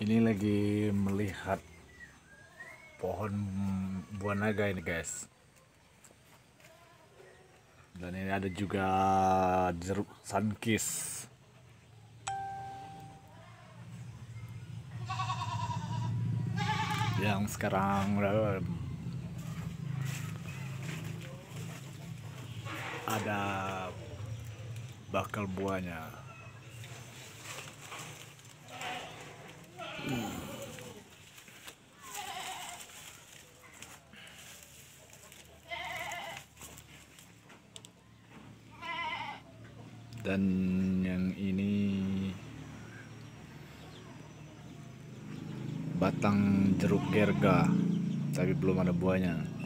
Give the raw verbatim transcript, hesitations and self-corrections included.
Ini lagi melihat pohon buah naga ini guys. Dan ini ada juga jeruk sunkis. Yang sekarang ada bakal buahnya. Dan yang ini batang jeruk gerga, tapi belum ada buahnya.